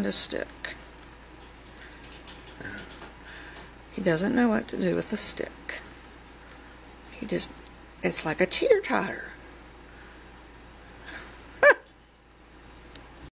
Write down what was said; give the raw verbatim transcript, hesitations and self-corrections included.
find a stick. He doesn't know what to do with the stick. He just, it's like a teeter-totter.